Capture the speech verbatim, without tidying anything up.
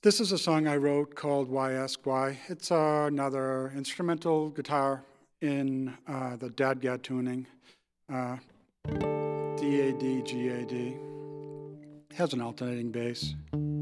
This is a song I wrote called Why Ask Why. It's uh, another instrumental guitar in uh, the DADGAD tuning, uh, D A D G A D. It has an alternating bass.